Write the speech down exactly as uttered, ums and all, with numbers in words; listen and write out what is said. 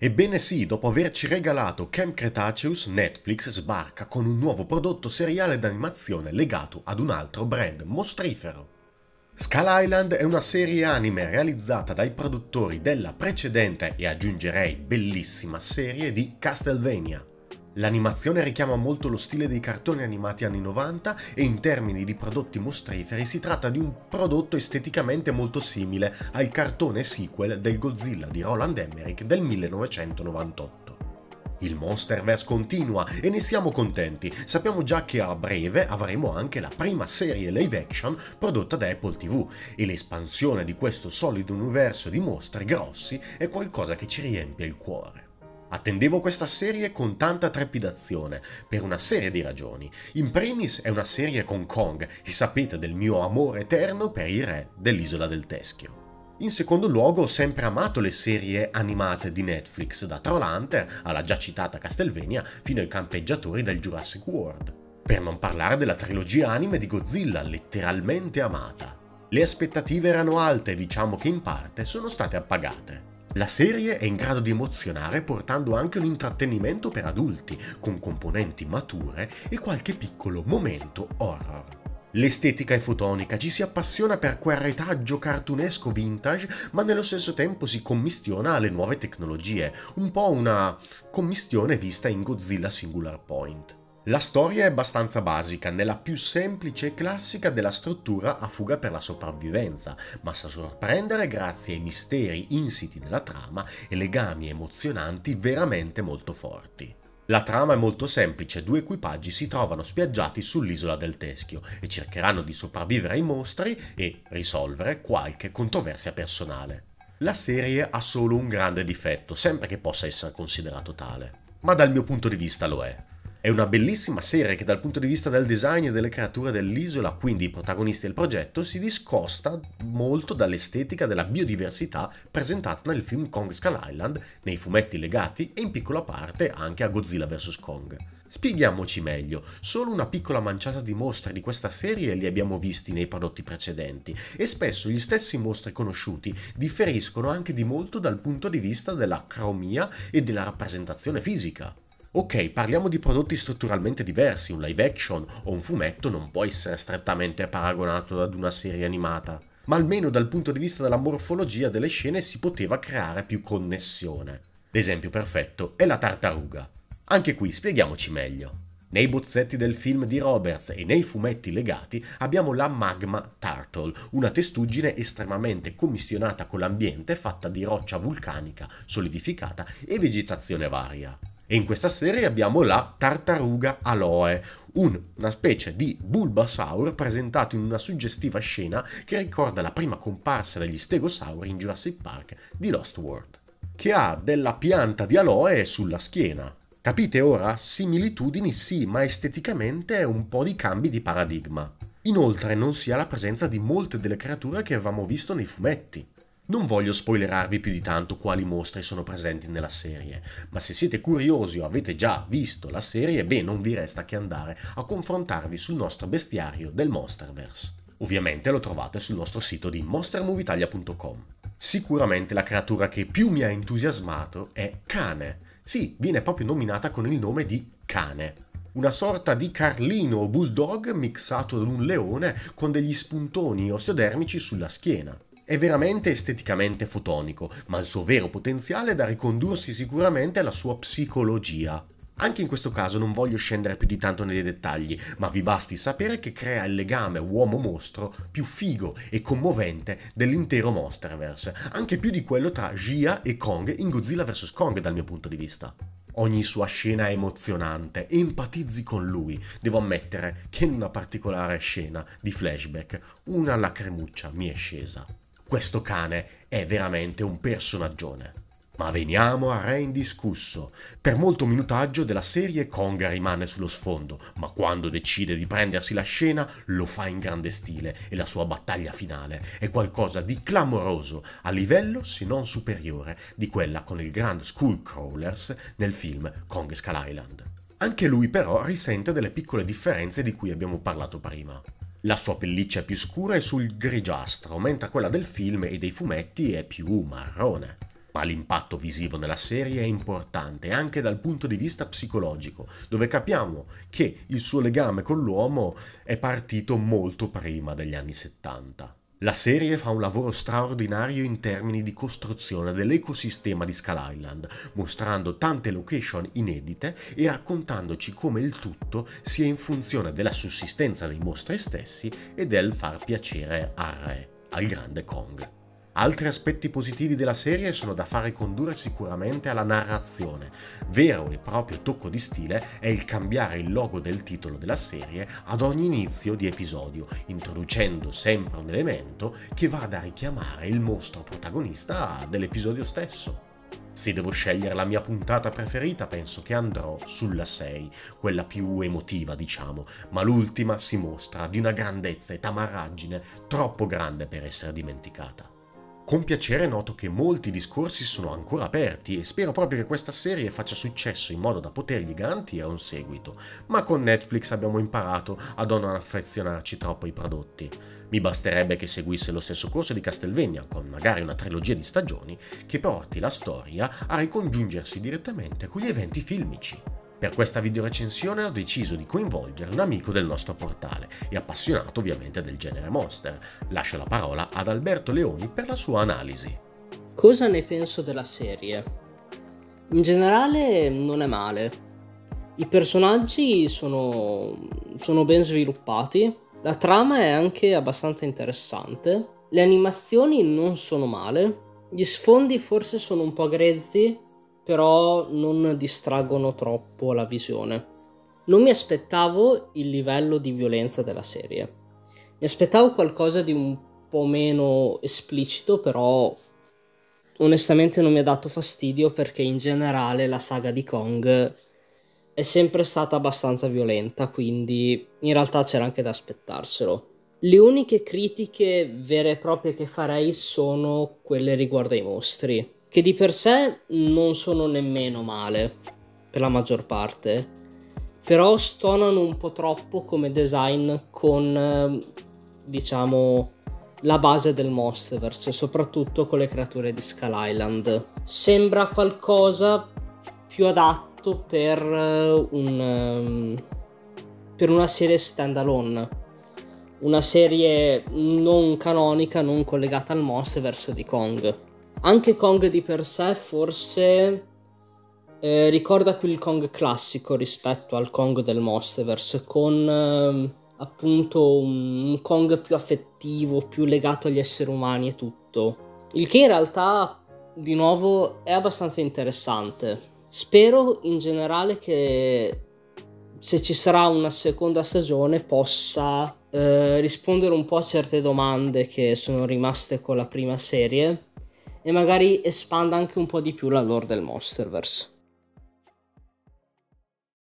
Ebbene sì, dopo averci regalato Camp Cretaceous, Netflix sbarca con un nuovo prodotto seriale d'animazione legato ad un altro brand mostrifero. Skull Island è una serie anime realizzata dai produttori della precedente e aggiungerei bellissima serie di Castlevania. L'animazione richiama molto lo stile dei cartoni animati anni novanta e in termini di prodotti mostriferi si tratta di un prodotto esteticamente molto simile al cartone sequel del Godzilla di Roland Emmerich del millenovecentonovantotto. Il Monsterverse continua e ne siamo contenti, sappiamo già che a breve avremo anche la prima serie live action prodotta da Apple tivù e l'espansione di questo solido universo di mostri grossi è qualcosa che ci riempie il cuore. Attendevo questa serie con tanta trepidazione, per una serie di ragioni. In primis è una serie con Kong, e sapete del mio amore eterno per il re dell'Isola del Teschio. In secondo luogo ho sempre amato le serie animate di Netflix, da Trollhunter alla già citata Castlevania fino ai campeggiatori del Jurassic World. Per non parlare della trilogia anime di Godzilla, letteralmente amata. Le aspettative erano alte e diciamo che in parte sono state appagate. La serie è in grado di emozionare portando anche un intrattenimento per adulti, con componenti mature e qualche piccolo momento horror. L'estetica è fotonica, ci si appassiona per quel retaggio cartunesco vintage, ma nello stesso tempo si commistiona alle nuove tecnologie, un po' una commistione vista in Godzilla Singular Point. La storia è abbastanza basica, nella più semplice e classica della struttura a fuga per la sopravvivenza, ma sa sorprendere grazie ai misteri insiti nella trama e legami emozionanti veramente molto forti. La trama è molto semplice, due equipaggi si trovano spiaggiati sull'isola del Teschio e cercheranno di sopravvivere ai mostri e risolvere qualche controversia personale. La serie ha solo un grande difetto, sempre che possa essere considerato tale, ma dal mio punto di vista lo è. È una bellissima serie che dal punto di vista del design e delle creature dell'isola, quindi i protagonisti del progetto, si discosta molto dall'estetica della biodiversità presentata nel film Kong Skull Island, nei fumetti legati e in piccola parte anche a Godzilla versus. Kong. Spieghiamoci meglio, solo una piccola manciata di mostri di questa serie li abbiamo visti nei prodotti precedenti e spesso gli stessi mostri conosciuti differiscono anche di molto dal punto di vista della cromia e della rappresentazione fisica. Ok, parliamo di prodotti strutturalmente diversi, un live action o un fumetto non può essere strettamente paragonato ad una serie animata, ma almeno dal punto di vista della morfologia delle scene si poteva creare più connessione. L'esempio perfetto è la tartaruga. Anche qui spieghiamoci meglio. Nei bozzetti del film di Roberts e nei fumetti legati abbiamo la Magma Turtle, una testuggine estremamente commissionata con l'ambiente fatta di roccia vulcanica, solidificata e vegetazione varia. E in questa serie abbiamo la tartaruga aloe, un, una specie di Bulbasaur presentato in una suggestiva scena che ricorda la prima comparsa degli stegosauri in Jurassic Park di Lost World, che ha della pianta di aloe sulla schiena. Capite ora? Similitudini sì, ma esteticamente è un po' di cambi di paradigma. Inoltre non si ha la presenza di molte delle creature che avevamo visto nei fumetti. Non voglio spoilerarvi più di tanto quali mostri sono presenti nella serie, ma se siete curiosi o avete già visto la serie, beh, non vi resta che andare a confrontarvi sul nostro bestiario del Monsterverse. Ovviamente lo trovate sul nostro sito di monster movie italia punto com. Sicuramente la creatura che più mi ha entusiasmato è Cane. Sì, viene proprio nominata con il nome di Cane. Una sorta di carlino o bulldog mixato ad un leone con degli spuntoni osteodermici sulla schiena. È veramente esteticamente fotonico, ma il suo vero potenziale è da ricondursi sicuramente alla sua psicologia. Anche in questo caso non voglio scendere più di tanto nei dettagli, ma vi basti sapere che crea il legame uomo-mostro più figo e commovente dell'intero Monsterverse, anche più di quello tra Gia e Kong in Godzilla versus. Kong dal mio punto di vista. Ogni sua scena è emozionante, empatizzi con lui. Devo ammettere che in una particolare scena di flashback una lacrimuccia mi è scesa. Questo cane è veramente un personaggione. Ma veniamo al re indiscusso. Per molto minutaggio della serie Kong rimane sullo sfondo, ma quando decide di prendersi la scena lo fa in grande stile e la sua battaglia finale è qualcosa di clamoroso, a livello se non superiore di quella con il Grand Skullcrawlers nel film Kong Skull Island. Anche lui però risente delle piccole differenze di cui abbiamo parlato prima. La sua pelliccia è più scura e sul grigiastro, mentre quella del film e dei fumetti è più marrone. Ma l'impatto visivo nella serie è importante anche dal punto di vista psicologico, dove capiamo che il suo legame con l'uomo è partito molto prima degli anni settanta. La serie fa un lavoro straordinario in termini di costruzione dell'ecosistema di Skull Island, mostrando tante location inedite e raccontandoci come il tutto sia in funzione della sussistenza dei mostri stessi e del far piacere al re, al grande Kong. Altri aspetti positivi della serie sono da far ricondurre sicuramente alla narrazione. Vero e proprio tocco di stile è il cambiare il logo del titolo della serie ad ogni inizio di episodio, introducendo sempre un elemento che vada a richiamare il mostro protagonista dell'episodio stesso. Se devo scegliere la mia puntata preferita, penso che andrò sulla sei, quella più emotiva diciamo, ma l'ultima si mostra di una grandezza e tamarraggine troppo grande per essere dimenticata. Con piacere noto che molti discorsi sono ancora aperti e spero proprio che questa serie faccia successo in modo da potergli garantire un seguito, ma con Netflix abbiamo imparato a non affezionarci troppo ai prodotti. Mi basterebbe che seguisse lo stesso corso di Castlevania, con magari una trilogia di stagioni, che porti la storia a ricongiungersi direttamente con gli eventi filmici. Per questa videorecensione ho deciso di coinvolgere un amico del nostro portale e appassionato ovviamente del genere monster. Lascio la parola ad Alberto Leoni per la sua analisi. Cosa ne penso della serie? In generale non è male. I personaggi sono, sono ben sviluppati, la trama è anche abbastanza interessante, le animazioni non sono male, gli sfondi forse sono un po' grezzi, però non distraggono troppo la visione. Non mi aspettavo il livello di violenza della serie. Mi aspettavo qualcosa di un po' meno esplicito, però onestamente non mi ha dato fastidio perché in generale la saga di Kong è sempre stata abbastanza violenta, quindi in realtà c'era anche da aspettarselo. Le uniche critiche vere e proprie che farei sono quelle riguardo ai mostri, che di per sé non sono nemmeno male, per la maggior parte, però stonano un po' troppo come design con, diciamo, la base del Monsterverse, soprattutto con le creature di Skull Island. Sembra qualcosa più adatto per, un, per una serie standalone, una serie non canonica, non collegata al Monsterverse di Kong. Anche Kong di per sé forse eh, ricorda più il Kong classico rispetto al Kong del Monsterverse, con eh, appunto un, un Kong più affettivo, più legato agli esseri umani e tutto. Il che in realtà, di nuovo, è abbastanza interessante. Spero in generale che se ci sarà una seconda stagione possa eh, rispondere un po' a certe domande che sono rimaste con la prima serie, e magari espanda anche un po' di più la lore del Monsterverse.